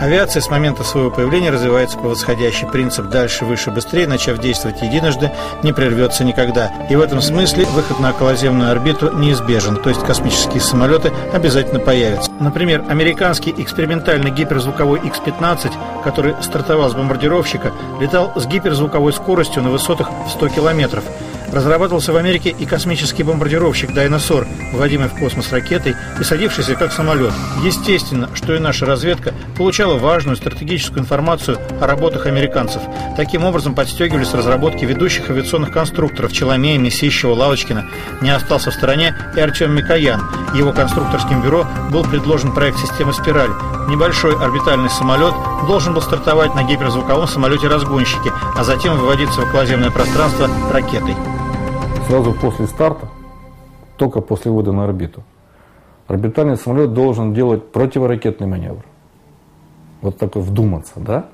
Авиация с момента своего появления развивается по восходящей. Принцип «дальше, выше, быстрее», начав действовать единожды, не прервется никогда. И в этом смысле выход на околоземную орбиту неизбежен, то есть космические самолеты обязательно появятся. Например, американский экспериментальный гиперзвуковой X-15, который стартовал с бомбардировщика, летал с гиперзвуковой скоростью на высотах в 100 километров. Разрабатывался в Америке и космический бомбардировщик «Дайносор», вводимый в космос ракетой и садившийся как самолет. Естественно, что и наша разведка получала важную стратегическую информацию о работах американцев. Таким образом подстегивались разработки ведущих авиационных конструкторов Челомея, Месищева, Лавочкина. Не остался в стороне и Артем Микоян. Его конструкторским бюро был предложен проект системы «Спираль». Небольшой орбитальный самолет должен был стартовать на гиперзвуковом самолете-разгонщике, а затем выводиться в околоземное пространство ракетой. Сразу после старта, только после ввода на орбиту, орбитальный самолет должен делать противоракетный маневр. Вот такой вдуматься, да?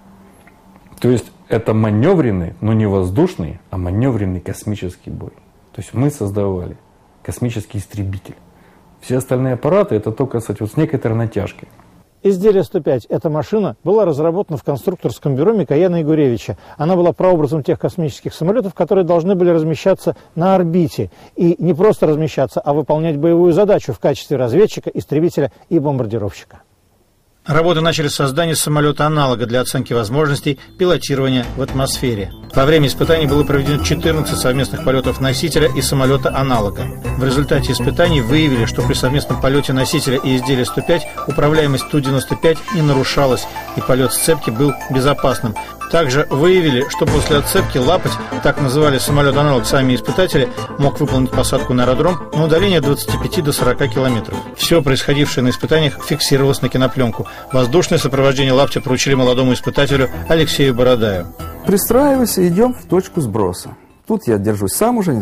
То есть это маневренный, но не воздушный, а маневренный космический бой. То есть мы создавали космический истребитель. Все остальные аппараты это только, кстати, вот с некоторой натяжкой. Изделие 105. Эта машина была разработана в конструкторском бюро Микояна и Гуревича. Она была прообразом тех космических самолетов, которые должны были размещаться на орбите. И не просто размещаться, а выполнять боевую задачу в качестве разведчика, истребителя и бомбардировщика. Работы начали с создания самолета-аналога для оценки возможностей пилотирования в атмосфере. Во время испытаний было проведено 14 совместных полетов носителя и самолета-аналога. В результате испытаний выявили, что при совместном полете носителя и изделия 105 управляемость Ту-95 не нарушалась, и полет сцепки был безопасным. Также выявили, что после отцепки Лапоть, так называли самолет-аналог сами испытатели, мог выполнить посадку на аэродром на удаление от 25 до 40 километров. Все происходившее на испытаниях фиксировалось на кинопленку. Воздушное сопровождение Лаптя поручили молодому испытателю Алексею Бородаю. Пристраивайся, идем в точку сброса. Тут я держусь сам уже.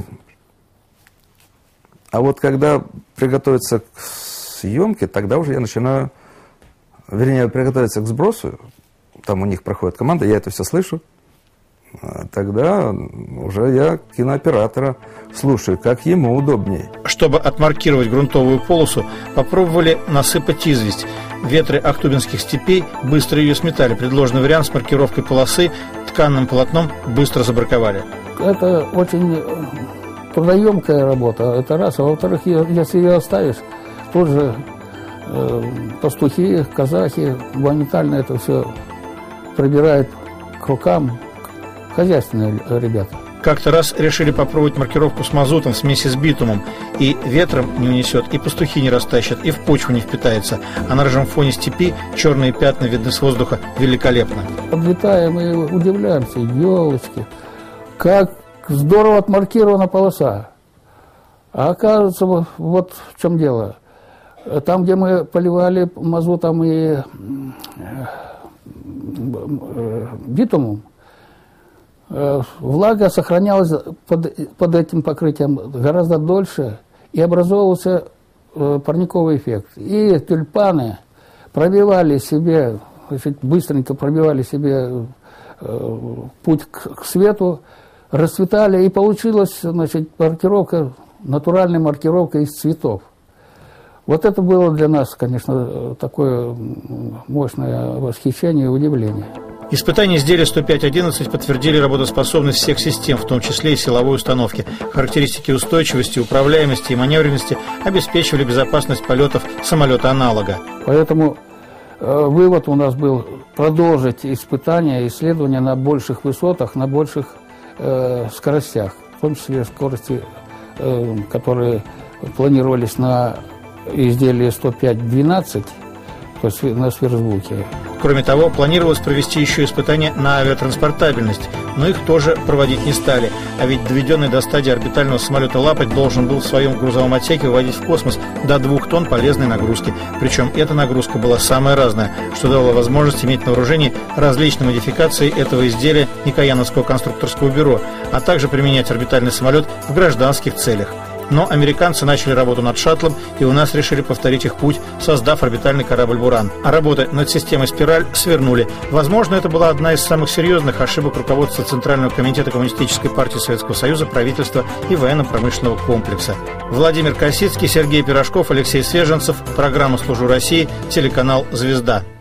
А вот когда приготовиться к съемке, тогда уже я начинаю, вернее, приготовиться к сбросу. Там у них проходит команда, я это все слышу. Тогда уже я кинооператора слушаю, как ему удобнее. Чтобы отмаркировать грунтовую полосу, попробовали насыпать известь. Ветры Ахтубинских степей быстро ее сметали. Предложенный вариант с маркировкой полосы тканным полотном быстро забраковали. Это очень трудоемкая работа, это раз. А во-вторых, если ее оставишь, тут же пастухи, казахи моментально это все пробирают к рукам, хозяйственные ребята. Как-то раз решили попробовать маркировку с мазутом в смеси с битумом. И ветром не унесет, и пастухи не растащат, и в почву не впитается. А на рыжем фоне степи черные пятна видны с воздуха великолепно. Подлетаем и удивляемся, елочки, как здорово отмаркирована полоса. А оказывается, вот в чем дело. Там, где мы поливали мазутом и битумом, влага сохранялась под этим покрытием гораздо дольше, и образовывался парниковый эффект. И тюльпаны пробивали себе, быстренько пробивали себе путь к свету, расцветали, и получилась, маркировка, натуральная маркировка из цветов. Вот это было для нас, конечно, такое мощное восхищение и удивление. Испытания изделия 105-11 подтвердили работоспособность всех систем, в том числе и силовой установки. Характеристики устойчивости, управляемости и маневренности обеспечивали безопасность полетов самолета-аналога. Поэтому вывод у нас был продолжить испытания, исследования на больших высотах, на больших скоростях, в том числе скорости, которые планировались на изделие 105-12, то есть на сверхзвуке. Кроме того, планировалось провести еще испытания на авиатранспортабельность, но их тоже проводить не стали. А ведь доведенный до стадии орбитального самолета Лапоть должен был в своем грузовом отсеке выводить в космос до 2 тонн полезной нагрузки. Причем эта нагрузка была самая разная, что дало возможность иметь на вооружении различные модификации этого изделия Микояновского конструкторского бюро, а также применять орбитальный самолет в гражданских целях. Но американцы начали работу над шаттлом, и у нас решили повторить их путь, создав орбитальный корабль «Буран». А работы над системой «Спираль» свернули. Возможно, это была одна из самых серьезных ошибок руководства Центрального комитета Коммунистической партии Советского Союза, правительства и военно-промышленного комплекса. Владимир Косицкий, Сергей Пирожков, Алексей Свеженцев. Программа «Служу России», телеканал «Звезда».